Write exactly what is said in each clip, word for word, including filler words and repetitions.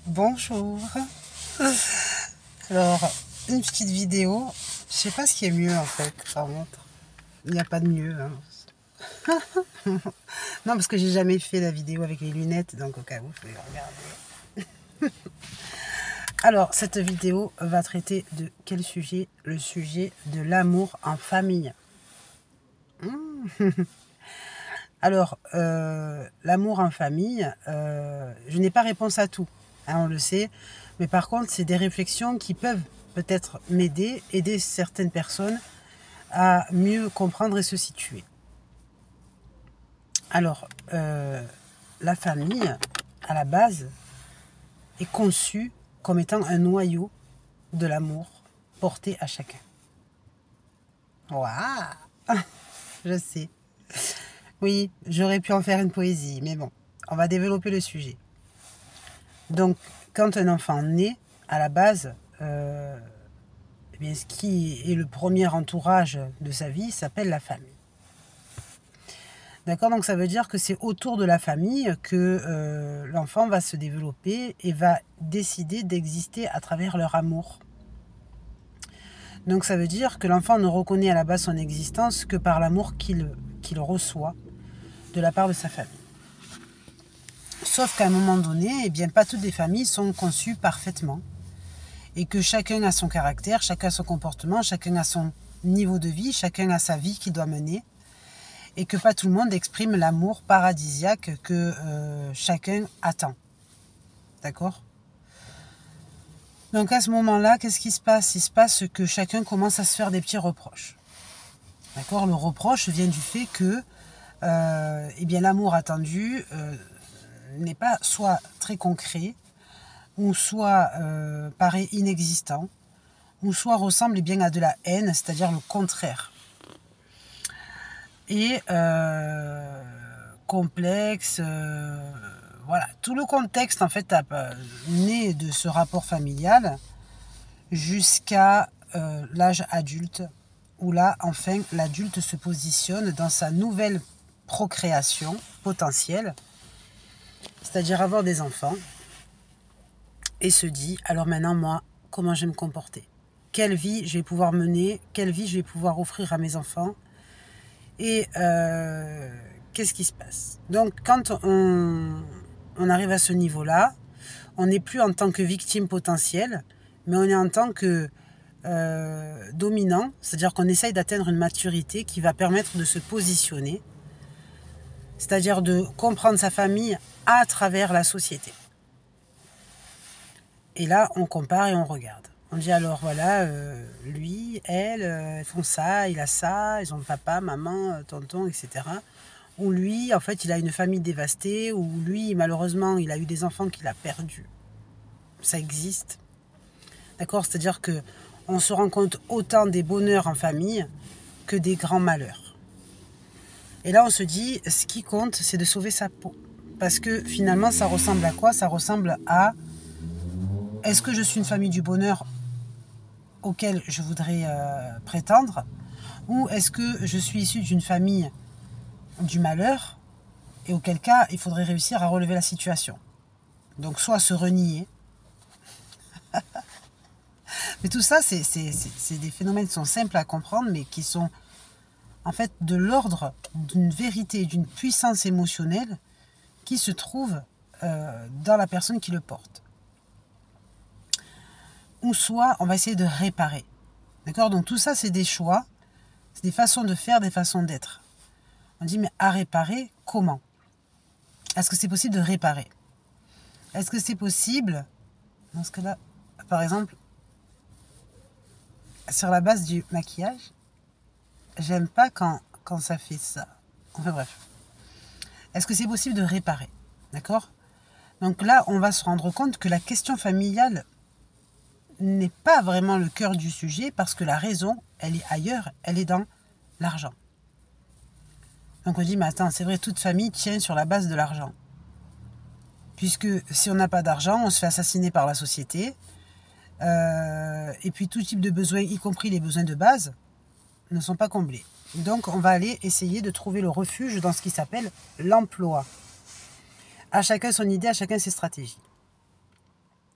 Bonjour. Alors, une petite vidéo. Je sais pas ce qui est mieux en fait, par contre. Il n'y a pas de mieux. Hein. Non, parce que j'ai jamais fait la vidéo avec les lunettes, donc au cas où, je vais regarder. Alors, cette vidéo va traiter de quel sujet? Le sujet de l'amour en famille. Mmh. Alors, euh, l'amour en famille, euh, je n'ai pas réponse à tout, hein, on le sait. Mais par contre, c'est des réflexions qui peuvent peut-être m'aider, aider certaines personnes à mieux comprendre et se situer. Alors, euh, la famille, à la base, est conçue comme étant un noyau de l'amour porté à chacun. Waouh! Je sais. Oui, j'aurais pu en faire une poésie, mais bon, on va développer le sujet. Donc, quand un enfant naît, à la base, euh, eh bien, ce qui est le premier entourage de sa vie s'appelle la famille. D'accord? Donc, ça veut dire que c'est autour de la famille que euh, l'enfant va se développer et va décider d'exister à travers leur amour. Donc, ça veut dire que l'enfant ne reconnaît à la base son existence que par l'amour qu'il qu'il reçoit de la part de sa famille. Sauf qu'à un moment donné, eh bien, pas toutes les familles sont conçues parfaitement. Et que chacun a son caractère, chacun a son comportement, chacun a son niveau de vie, chacun a sa vie qu'il doit mener. Et que pas tout le monde exprime l'amour paradisiaque que euh, chacun attend. D'accord? Donc à ce moment-là, qu'est-ce qui se passe? Il se passe que chacun commence à se faire des petits reproches. D'accord? Le reproche vient du fait que euh, eh bien, l'amour attendu euh, n'est pas soit très concret, ou soit euh, paraît inexistant, ou soit ressemble eh bien, à de la haine, c'est-à-dire le contraire. Et euh, complexe, euh, voilà, tout le contexte en fait a, né de ce rapport familial jusqu'à euh, l'âge adulte, où là, enfin, l'adulte se positionne dans sa nouvelle procréation potentielle, c'est-à-dire avoir des enfants, et se dit, alors maintenant, moi, comment je vais me comporter? Quelle vie je vais pouvoir mener? Quelle vie je vais pouvoir offrir à mes enfants? Et euh, qu'est-ce qui se passe? Donc, quand on, on arrive à ce niveau-là, on n'est plus en tant que victime potentielle, mais on est en tant que euh, dominant, c'est-à-dire qu'on essaye d'atteindre une maturité qui va permettre de se positionner, c'est-à-dire de comprendre sa famille à travers la société. Et là, on compare et on regarde. On dit alors, voilà, euh, lui, elle, euh, ils font ça, il a ça, ils ont papa, maman, tonton, et cetera. Ou lui, en fait, il a une famille dévastée, ou lui, malheureusement, il a eu des enfants qu'il a perdus. Ça existe. D'accord? C'est-à-dire que on se rend compte autant des bonheurs en famille que des grands malheurs. Et là, on se dit, ce qui compte, c'est de sauver sa peau. Parce que finalement, ça ressemble à quoi? Ça ressemble à, est-ce que je suis une famille du bonheur auquel je voudrais euh, prétendre, ou est-ce que je suis issu d'une famille du malheur, et auquel cas, il faudrait réussir à relever la situation. Donc, soit se renier. Mais tout ça, c'est, c'est, c'est, c'est des phénomènes qui sont simples à comprendre, mais qui sont en fait de l'ordre d'une vérité, d'une puissance émotionnelle qui se trouve euh, dans la personne qui le porte. Ou soit, on va essayer de réparer. D'accord? Donc tout ça, c'est des choix, c'est des façons de faire, des façons d'être. On dit, mais à réparer, comment? Est-ce que c'est possible de réparer? Est-ce que c'est possible, dans ce cas-là, par exemple, sur la base du maquillage, j'aime pas quand, quand ça fait ça. Enfin bref. Est-ce que c'est possible de réparer? D'accord? Donc là, on va se rendre compte que la question familiale n'est pas vraiment le cœur du sujet, parce que la raison, elle est ailleurs, elle est dans l'argent. Donc on dit, mais attends, c'est vrai, toute famille tient sur la base de l'argent. Puisque si on n'a pas d'argent, on se fait assassiner par la société. Euh, et puis tout type de besoins, y compris les besoins de base, ne sont pas comblés. Donc on va aller essayer de trouver le refuge dans ce qui s'appelle l'emploi. À chacun son idée, à chacun ses stratégies.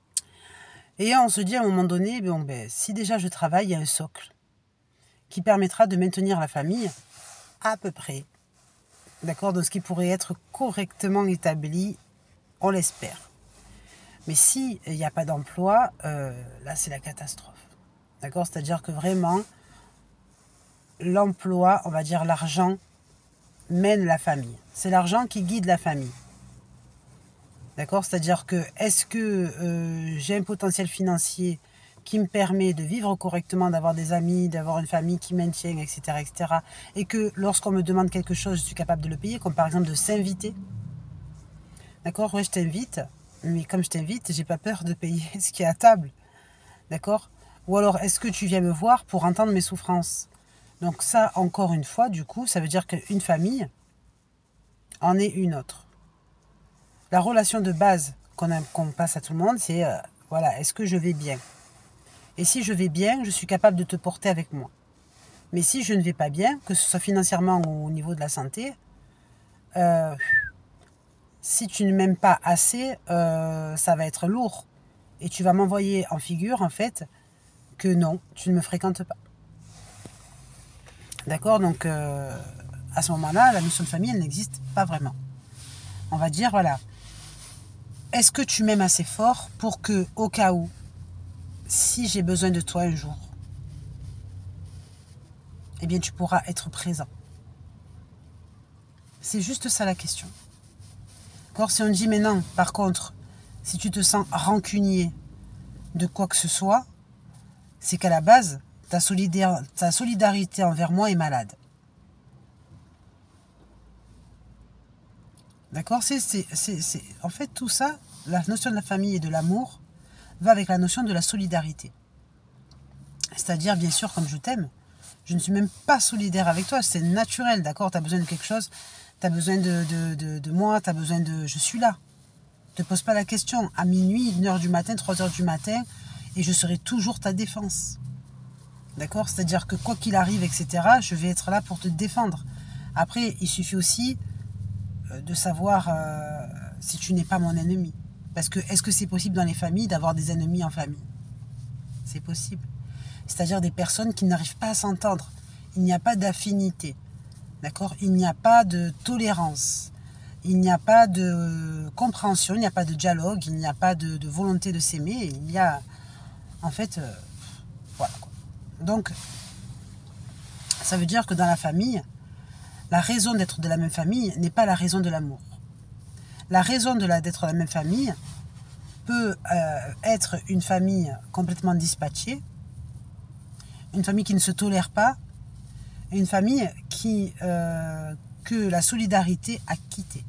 Et on se dit à un moment donné, bon, ben, si déjà je travaille, il y a un socle qui permettra de maintenir la famille à peu près, d'accord, de ce qui pourrait être correctement établi, on l'espère. Mais si il n'y a pas d'emploi, euh, là c'est la catastrophe, d'accord, c'est-à-dire que vraiment, l'emploi, on va dire l'argent, mène la famille. C'est l'argent qui guide la famille. D'accord? C'est-à-dire que est-ce que euh, j'ai un potentiel financier qui me permet de vivre correctement, d'avoir des amis, d'avoir une famille qui maintient, et cetera, et cetera. Et que lorsqu'on me demande quelque chose, je suis capable de le payer, comme par exemple de s'inviter. D'accord? Ouais, je t'invite, mais comme je t'invite, j'ai pas peur de payer ce qui est à table. D'accord? Ou alors, est-ce que tu viens me voir pour entendre mes souffrances? Donc ça, encore une fois, du coup, ça veut dire qu'une famille en est une autre. La relation de base qu'on qu'on passe à tout le monde, c'est, euh, voilà, est-ce que je vais bien? Et si je vais bien, je suis capable de te porter avec moi. Mais si je ne vais pas bien, que ce soit financièrement ou au niveau de la santé, euh, si tu ne m'aimes pas assez, euh, ça va être lourd. Et tu vas m'envoyer en figure, en fait, que non, tu ne me fréquentes pas. D'accord? Donc, euh, à ce moment-là, la notion de famille, elle n'existe pas vraiment. On va dire, voilà, est-ce que tu m'aimes assez fort pour que, au cas où, si j'ai besoin de toi un jour, eh bien, tu pourras être présent. C'est juste ça la question. D'accord? Si on dit, mais non, par contre, si tu te sens rancunier de quoi que ce soit, c'est qu'à la base, ta, solidar- ta solidarité envers moi est malade. D'accord? c'est, c'est, c'est, c'est... En fait, tout ça, la notion de la famille et de l'amour, va avec la notion de la solidarité. C'est-à-dire, bien sûr, comme je t'aime, je ne suis même pas solidaire avec toi, c'est naturel, d'accord? Tu as besoin de quelque chose, tu as besoin de, de, de, de moi, tu as besoin de... Je suis là. Ne te pose pas la question. À minuit, une heure du matin, trois heures du matin, et je serai toujours ta défense. D'accord? C'est-à-dire que quoi qu'il arrive, et cetera, je vais être là pour te défendre. Après, il suffit aussi de savoir euh, si tu n'es pas mon ennemi. Parce que est-ce que c'est possible dans les familles d'avoir des ennemis en famille? C'est possible. C'est-à-dire des personnes qui n'arrivent pas à s'entendre. Il n'y a pas d'affinité. D'accord? Il n'y a pas de tolérance. Il n'y a pas de compréhension, il n'y a pas de dialogue, il n'y a pas de, de volonté de s'aimer. Il y a, en fait, euh, voilà. Donc, ça veut dire que dans la famille, la raison d'être de la même famille n'est pas la raison de l'amour. La raison de la, d'être de la même famille peut euh, être une famille complètement dispatchée, une famille qui ne se tolère pas, une famille qui, euh, que la solidarité a quitté.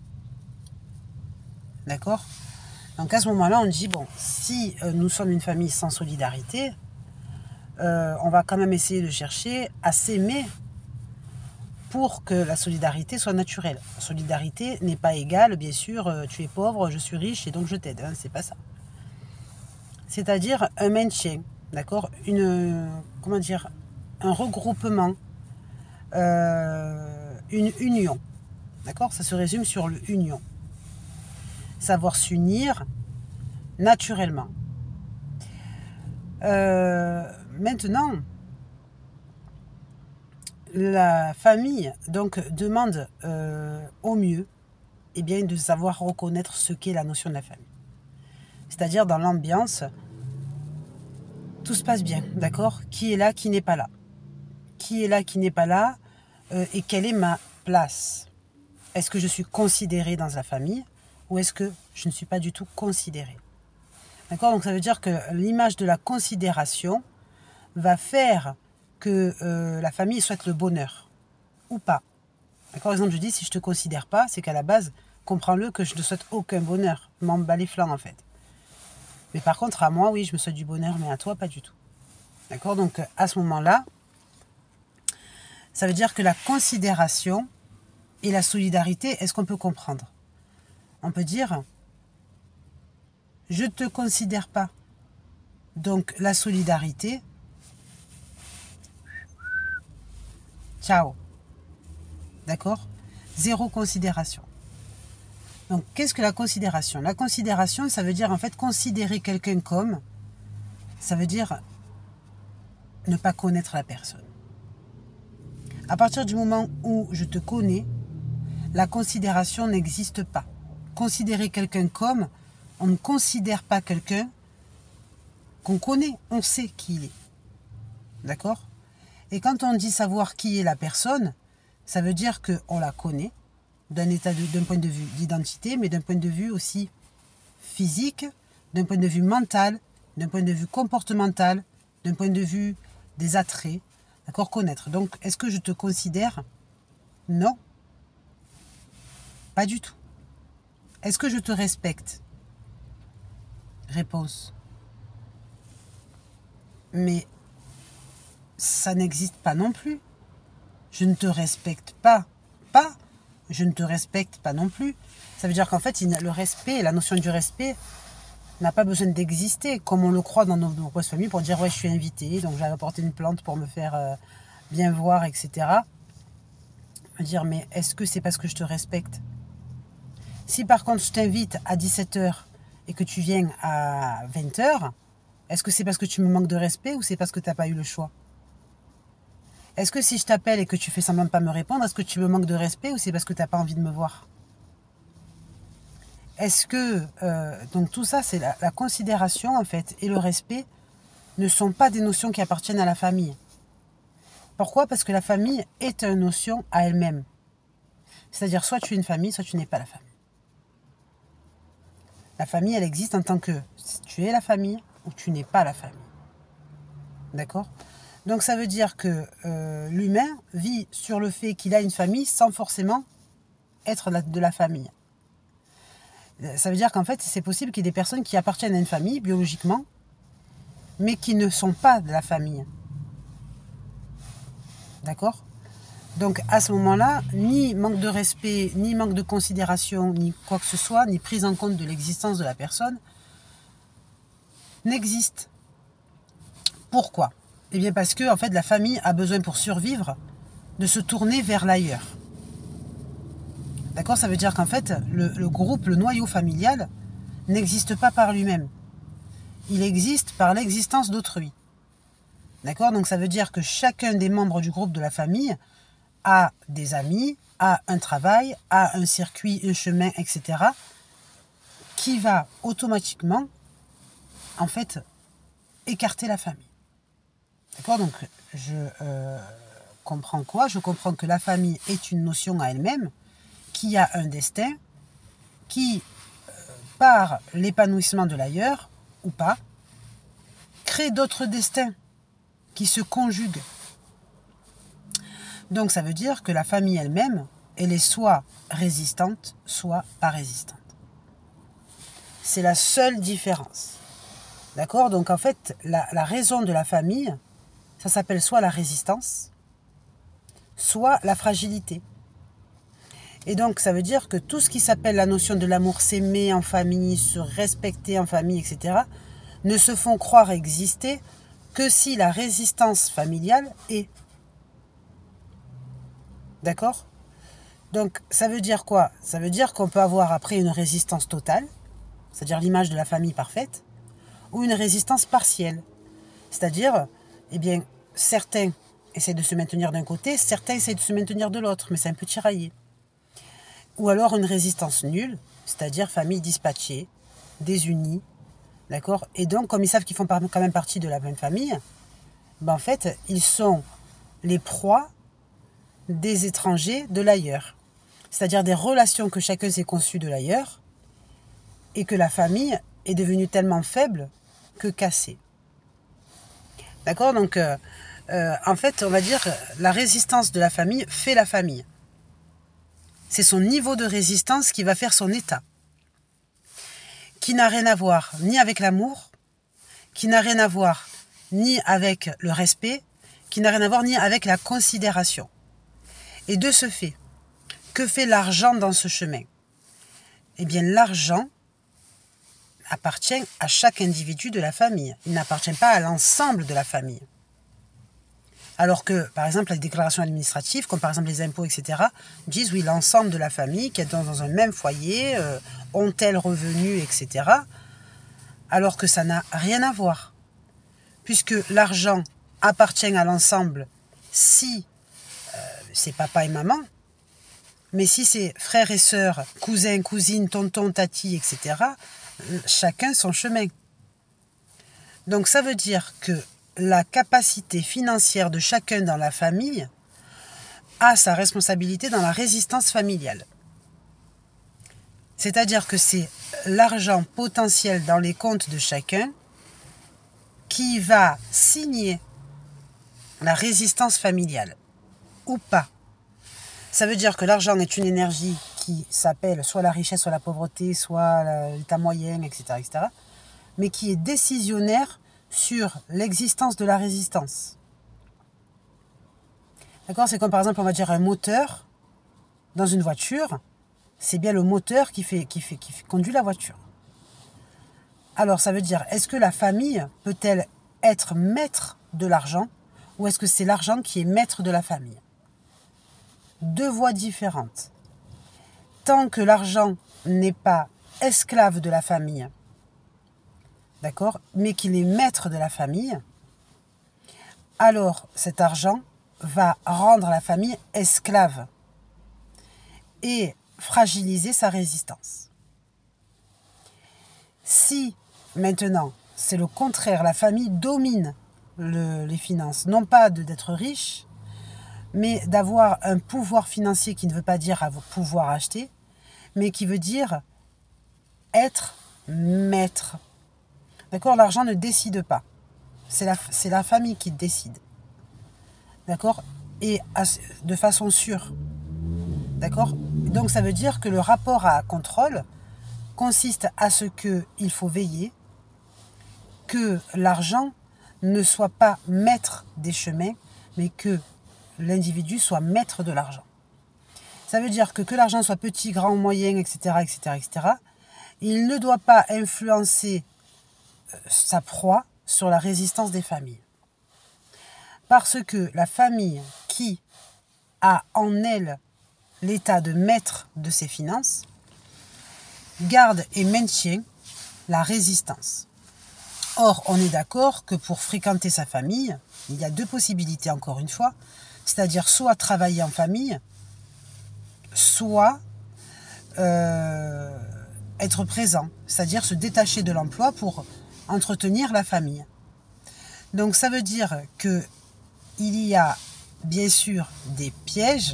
D'accord? Donc à ce moment-là, on dit, bon, si euh, nous sommes une famille sans solidarité, euh, on va quand même essayer de chercher à s'aimer pour que la solidarité soit naturelle. La solidarité n'est pas égale, bien sûr, euh, tu es pauvre, je suis riche et donc je t'aide. Hein, c'est pas ça. C'est-à-dire un maintien, d'accord? Une, comment dire, un regroupement, euh, une union, d'accord? Ça se résume sur l'union. Savoir s'unir naturellement. Euh, maintenant, la famille donc demande euh, au mieux eh bien, de savoir reconnaître ce qu'est la notion de la famille. C'est-à-dire dans l'ambiance, tout se passe bien, d'accord? Qui est là, qui n'est pas là? Qui est là, qui n'est pas là? euh, Et quelle est ma place? Est-ce que je suis considérée dans la famille ou est-ce que je ne suis pas du tout considérée? D'accord? Donc ça veut dire que l'image de la considération va faire que euh, la famille souhaite le bonheur ou pas. D'accord? Par exemple, je dis si je te considère pas, c'est qu'à la base, comprends-le que je ne souhaite aucun bonheur. Je m'en bats les flancs en fait. Mais par contre, à moi, oui, je me souhaite du bonheur, mais à toi, pas du tout. D'accord? Donc à ce moment-là, ça veut dire que la considération et la solidarité, est-ce qu'on peut comprendre? On peut dire, je ne te considère pas. Donc la solidarité, ciao. D'accord? Zéro considération. Donc qu'est-ce que la considération? La considération, ça veut dire en fait considérer quelqu'un comme ça veut dire ne pas connaître la personne. À partir du moment où je te connais, la considération n'existe pas. Considérer quelqu'un comme, on ne considère pas quelqu'un qu'on connaît, on sait qui il est. D'accord? Et quand on dit savoir qui est la personne, ça veut dire qu'on la connaît, d'un état de, d'un point de vue d'identité, mais d'un point de vue aussi physique, d'un point de vue mental, d'un point de vue comportemental, d'un point de vue des attraits. D'accord? Connaître. Donc, est-ce que je te considère? Non. Pas du tout. Est-ce que je te respecte? Réponse. Mais ça n'existe pas non plus. Je ne te respecte pas. Pas. Je ne te respecte pas non plus. Ça veut dire qu'en fait, le respect, la notion du respect n'a pas besoin d'exister, comme on le croit dans nos nombreuses familles, pour dire « ouais, je suis invité, donc j'avais apporté une plante pour me faire euh, bien voir, et cetera » Dire « mais est-ce que c'est parce que je te respecte ?» Si par contre je t'invite à dix-sept heures et que tu viens à vingt heures, est-ce que c'est parce que tu me manques de respect ou c'est parce que tu n'as pas eu le choix? Est-ce que si je t'appelle et que tu fais semblant de ne pas me répondre, est-ce que tu me manques de respect ou c'est parce que tu n'as pas envie de me voir? Est-ce que... Euh, donc tout ça, c'est la, la considération, en fait, et le respect ne sont pas des notions qui appartiennent à la famille. Pourquoi? Parce que la famille est une notion à elle-même. C'est-à-dire, soit tu es une famille, soit tu n'es pas la famille. La famille, elle existe en tant que tu es la famille ou tu n'es pas la famille. D'accord? Donc ça veut dire que euh, l'humain vit sur le fait qu'il a une famille sans forcément être de la famille. Ça veut dire qu'en fait, c'est possible qu'il y ait des personnes qui appartiennent à une famille biologiquement, mais qui ne sont pas de la famille. D'accord? Donc à ce moment-là, ni manque de respect, ni manque de considération, ni quoi que ce soit, ni prise en compte de l'existence de la personne, n'existe. Pourquoi? Eh bien parce que en fait, la famille a besoin pour survivre de se tourner vers l'ailleurs. D'accord? Ça veut dire qu'en fait, le, le groupe, le noyau familial, n'existe pas par lui-même. Il existe par l'existence d'autrui. D'accord? Donc ça veut dire que chacun des membres du groupe de la famille a des amis, a un travail, a un circuit, un chemin, et cetera, qui va automatiquement, en fait, écarter la famille. D'accord? Donc, je euh, comprends quoi? Je comprends que la famille est une notion à elle-même, qui a un destin, qui, euh, par l'épanouissement de l'ailleurs, ou pas, crée d'autres destins qui se conjuguent. Donc ça veut dire que la famille elle-même, elle est soit résistante, soit pas résistante. C'est la seule différence. D'accord? Donc en fait, la, la raison de la famille, ça s'appelle soit la résistance, soit la fragilité. Et donc ça veut dire que tout ce qui s'appelle la notion de l'amour, s'aimer en famille, se respecter en famille, et cetera, ne se font croire exister que si la résistance familiale est. D'accord? Donc, ça veut dire quoi? Ça veut dire qu'on peut avoir après une résistance totale, c'est-à-dire l'image de la famille parfaite, ou une résistance partielle. C'est-à-dire, eh bien, certains essaient de se maintenir d'un côté, certains essaient de se maintenir de l'autre, mais c'est un peu tiraillé. Ou alors une résistance nulle, c'est-à-dire famille dispatchée, désunie, d'accord? Et donc, comme ils savent qu'ils font quand même partie de la même famille, ben en fait, ils sont les proies des étrangers de l'ailleurs. C'est-à-dire des relations que chacun s'est conçues de l'ailleurs et que la famille est devenue tellement faible que cassée. D'accord? Donc, euh, euh, en fait, on va dire la résistance de la famille fait la famille. C'est son niveau de résistance qui va faire son état. Qui n'a rien à voir ni avec l'amour, qui n'a rien à voir ni avec le respect, qui n'a rien à voir ni avec la considération. Et de ce fait, que fait l'argent dans ce chemin? Eh bien, l'argent appartient à chaque individu de la famille. Il n'appartient pas à l'ensemble de la famille. Alors que, par exemple, les déclarations administratives, comme par exemple les impôts, et cetera, disent, oui, l'ensemble de la famille qui est dans, dans un même foyer, euh, ont tel revenu, et cetera. Alors que ça n'a rien à voir. puisque l'argent appartient à l'ensemble si euh, c'est papa et maman, mais si c'est frères et sœurs, cousins, cousines, tontons, tatis, et cetera, chacun son chemin. Donc ça veut dire que la capacité financière de chacun dans la famille a sa responsabilité dans la résistance familiale. C'est-à-dire que c'est l'argent potentiel dans les comptes de chacun qui va signer la résistance familiale, ou pas. Ça veut dire que l'argent est une énergie qui s'appelle soit la richesse, soit la pauvreté, soit l'état moyen, et cetera, et cetera, mais qui est décisionnaire sur l'existence de la résistance. D'accord ? C'est comme par exemple, on va dire un moteur dans une voiture, c'est bien le moteur qui, fait, qui, fait, qui fait, conduit la voiture. Alors ça veut dire, est-ce que la famille peut-elle être maître de l'argent ou est-ce que c'est l'argent qui est maître de la famille ? Deux voies différentes. Tant que l'argent n'est pas esclave de la famille, d'accord, mais qu'il est maître de la famille, alors cet argent va rendre la famille esclave et fragiliser sa résistance. Si maintenant c'est le contraire, la famille domine le, les finances, non pas de, d'être riche, mais d'avoir un pouvoir financier qui ne veut pas dire avoir pouvoir acheter, mais qui veut dire être maître. D'accord ? L'argent ne décide pas. C'est la, c'est la famille qui décide. D'accord ? Et à, de façon sûre. D'accord ? Donc ça veut dire que le rapport à contrôle consiste à ce qu'il faut veiller que l'argent ne soit pas maître des chemins, mais que l'individu soit maître de l'argent. Ça veut dire que que l'argent soit petit, grand, moyen, et cetera, et cetera, et cetera, il ne doit pas influencer sa proie sur la résistance des familles. Parce que la famille qui a en elle l'état de maître de ses finances garde et maintient la résistance. Or, on est d'accord que pour fréquenter sa famille, il y a deux possibilités encore une fois, c'est-à-dire soit travailler en famille, soit euh, être présent, c'est-à-dire se détacher de l'emploi pour entretenir la famille. Donc ça veut dire que il y a bien sûr des pièges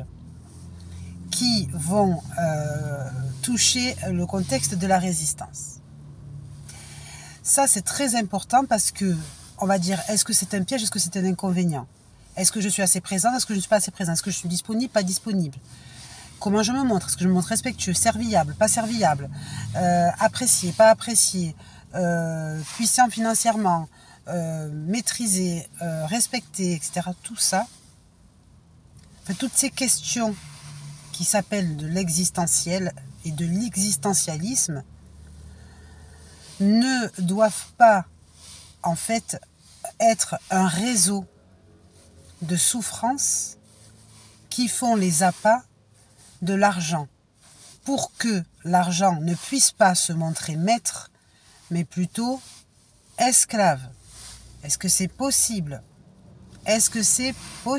qui vont euh, toucher le contexte de la résistance. Ça c'est très important parce que on va dire, est-ce que c'est un piège, est-ce que c'est un inconvénient ? Est-ce que je suis assez présent, est-ce que je ne suis pas assez présent ? Est-ce que je suis disponible, pas disponible ? Comment je me montre ? Est-ce que je me montre respectueux, serviable, pas serviable, euh, apprécié, pas apprécié, euh, puissant financièrement, euh, maîtrisé, euh, respecté, et cetera. Tout ça, enfin, toutes ces questions qui s'appellent de l'existentiel et de l'existentialisme ne doivent pas, en fait, être un réseau de souffrances qui font les appâts de l'argent pour que l'argent ne puisse pas se montrer maître, mais plutôt esclave. Est-ce que c'est possible ? Est-ce que c'est possible ?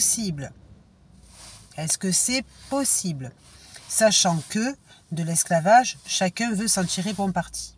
Est-ce que c'est possible ? Sachant que de l'esclavage, chacun veut s'en tirer bon parti.